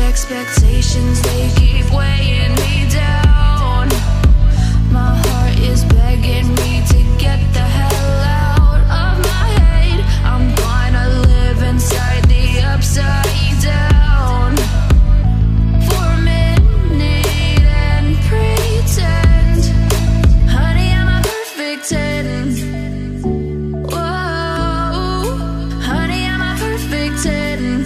expectations, they keep weighing me down. My heart is begging me to get the hell out of my head. I'm gonna live inside the upside down for a minute and pretend, honey, I'm a perfect 10. Whoa, honey, I'm a perfect 10.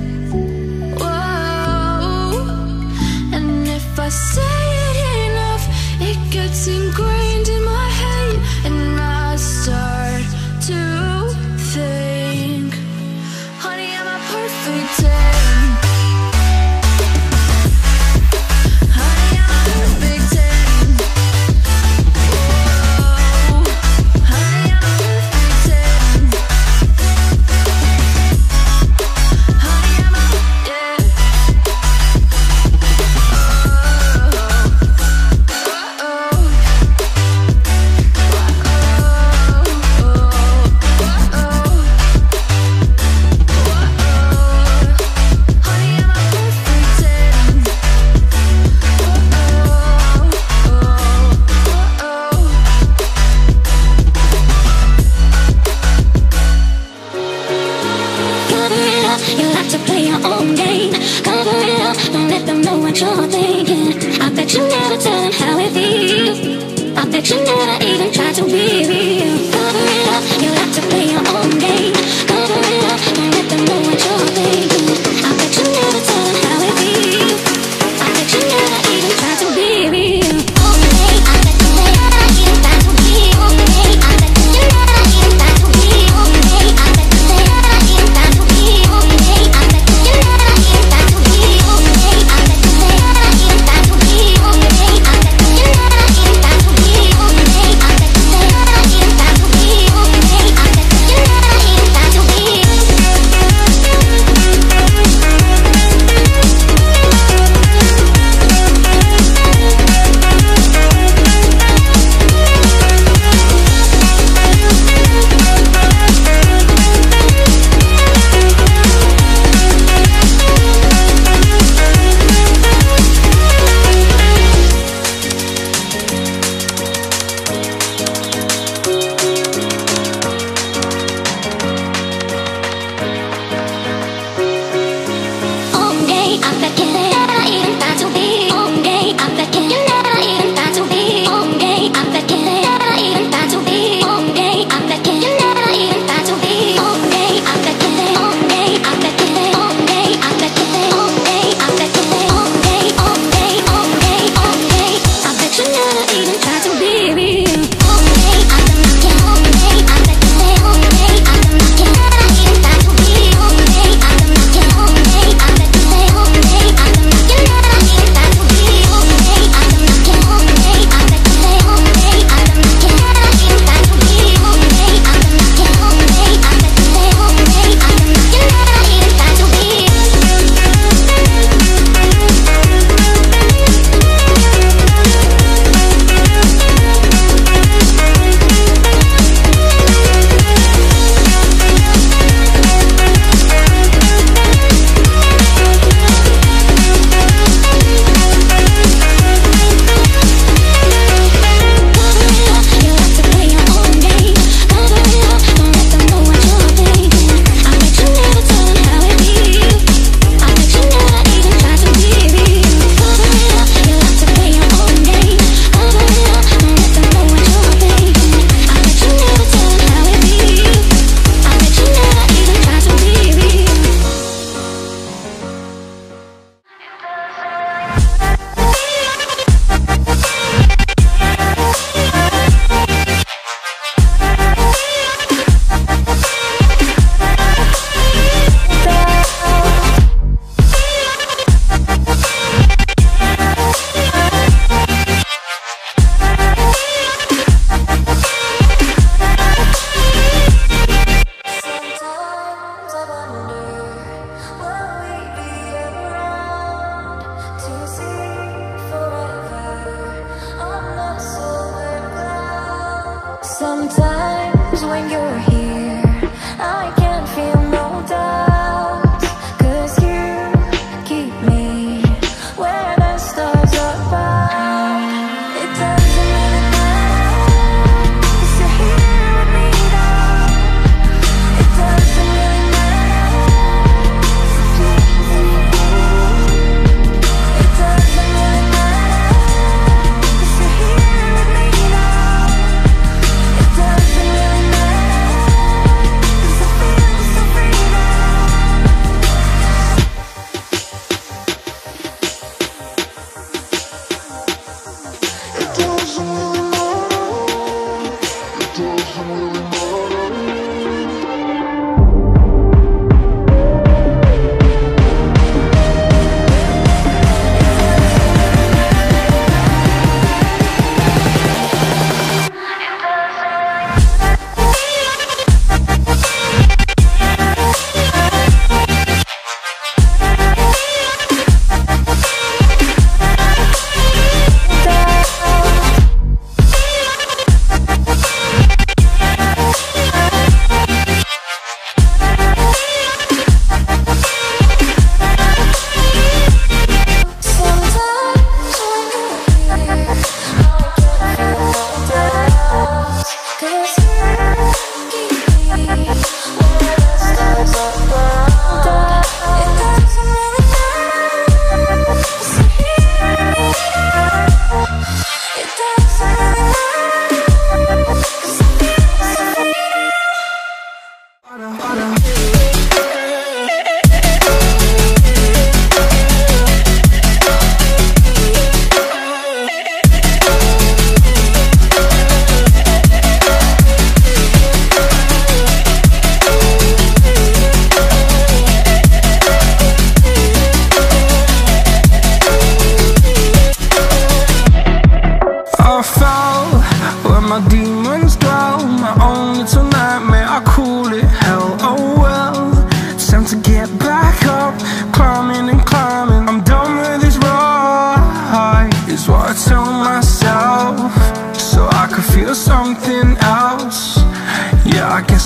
Whoa, and if I say it enough, it gets ingrained in my head, and I start to think, honey, I'm a perfect 10. Honey, I'm a perfect 10. Whoa, honey, I'm a perfect 10. Honey, I'm a, yeah. Cover it up, you like to play your own game. Cover it up, don't let them know what you're thinking. I bet you never tell them how it feels. I bet you never even try to be real. Cover it up, you like to play your own game. Cover it up, don't let them know what you're thinking. I bet you never tell them how it feels. I bet you never even try to be real. I bet you never even try to be real. I bet you never even try to be real. I bet you never even try to be real. I bet you never even try to be real. I bet you never even try to be real. I bet you never even try to be real. I bet you never even try to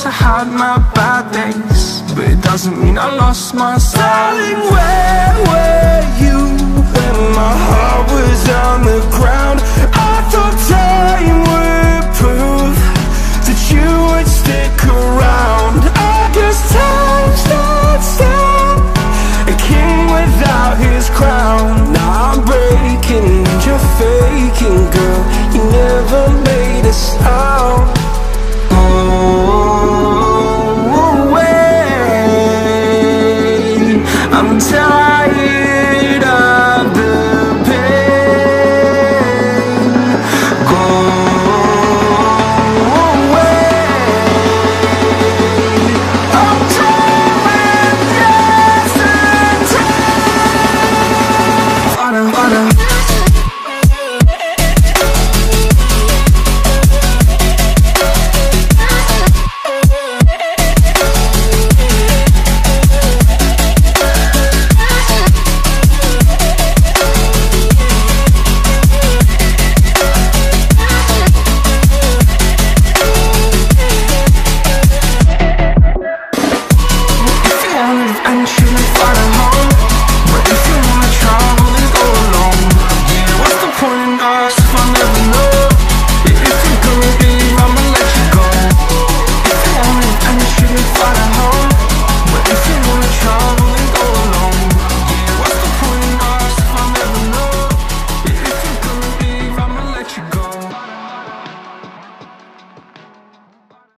I had my bad days, but it doesn't mean I lost my style. Darling, where were you